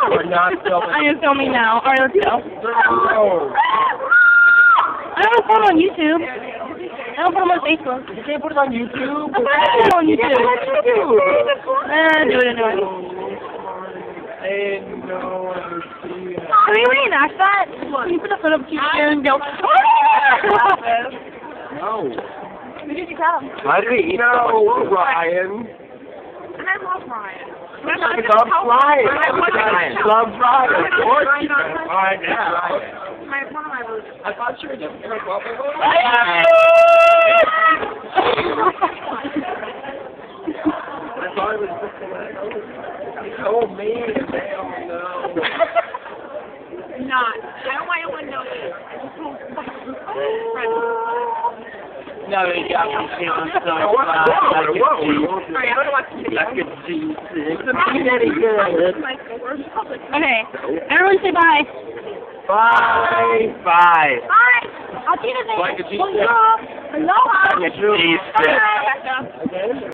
are not filming. I am filming now. Alright, let's go. No. I don't put them on YouTube. I don't put them on Facebook. You can't put it on YouTube. I put them on YouTube. Do it anyway. And no one see it. Can we reenact that? Can you put the foot up to your ear and go? No. Who did you come? Why did we eat no, Ryan? I love Ryan. He loves Ryan. He loves Ryan. Of course he does. Ryan. One of my roots. I thought you were just like, well, I thought it was just like, oh man, they all know. Not. I don't want anyone to know this. No, you got me feeling so I could see this. Very good. Okay, everyone say bye. Bye. Bye. Bye. I'll see you in a minute. Like a cheese. Aloha. Cheese. Bye.